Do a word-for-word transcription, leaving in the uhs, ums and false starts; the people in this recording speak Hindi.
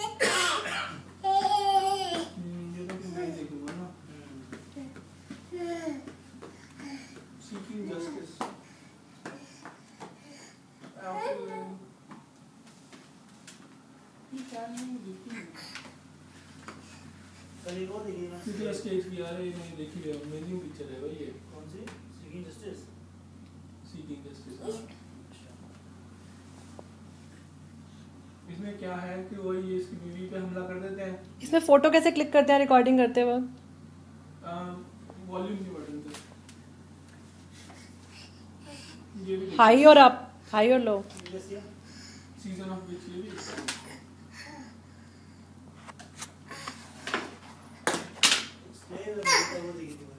ये तो मैं देखूंगा ना। Seeking Justice। निकोलस केज की यार ये नहीं देखी है, अमेजिंग पिक्चर है भाई ये। कौन सी? Seeking Justice। Seeking Justice। इसमें क्या है कि वो ये इसकी बीवी पे हमला कर देते हैं। इसमें फोटो कैसे क्लिक करते हैं रिकॉर्डिंग करते वक्त? वॉल्यूम के बटन पे। ये भी हाई और अप, हाई और लो। सीजन ऑफ विच ये भी। एक्सप्लेन वो देखी थी।